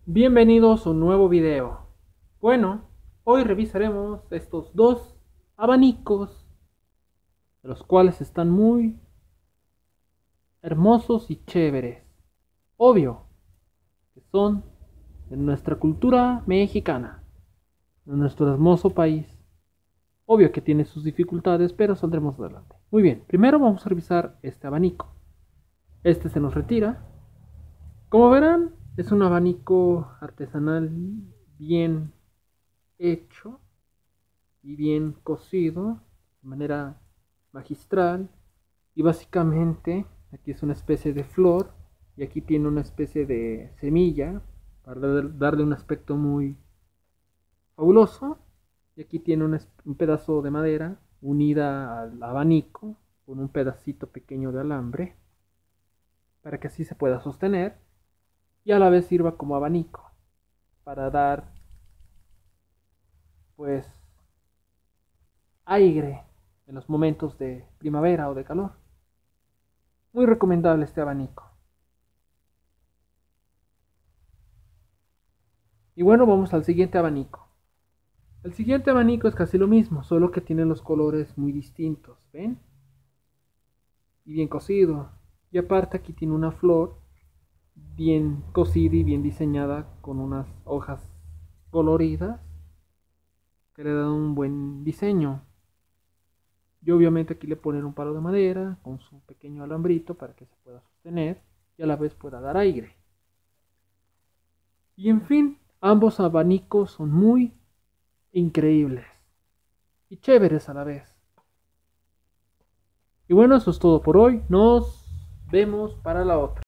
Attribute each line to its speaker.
Speaker 1: Bienvenidos a un nuevo video. Bueno, hoy revisaremos estos dos abanicos, de los cuales están muy hermosos y chéveres. Obvio, que son de nuestra cultura mexicana, de nuestro hermoso país. Obvio que tiene sus dificultades, pero saldremos adelante. Muy bien, primero vamos a revisar este abanico. Este se nos retira. Como verán, es un abanico artesanal bien hecho y bien cocido de manera magistral. Y básicamente aquí es una especie de flor y aquí tiene una especie de semilla para darle un aspecto muy fabuloso. Y aquí tiene un pedazo de madera unida al abanico con un pedacito pequeño de alambre para que así se pueda sostener y a la vez sirva como abanico para dar pues aire en los momentos de primavera o de calor. Muy recomendable este abanico. Y bueno, vamos al siguiente abanico. El siguiente abanico es casi lo mismo, solo que tiene los colores muy distintos, ¿ven? Y bien cosido. Y aparte aquí tiene una flor bien cosida y bien diseñada con unas hojas coloridas que le dan un buen diseño. Y obviamente aquí le ponen un palo de madera con su pequeño alambrito para que se pueda sostener y a la vez pueda dar aire. Y en fin, ambos abanicos son muy increíbles y chéveres a la vez. Y bueno, eso es todo por hoy. Nos vemos para la otra.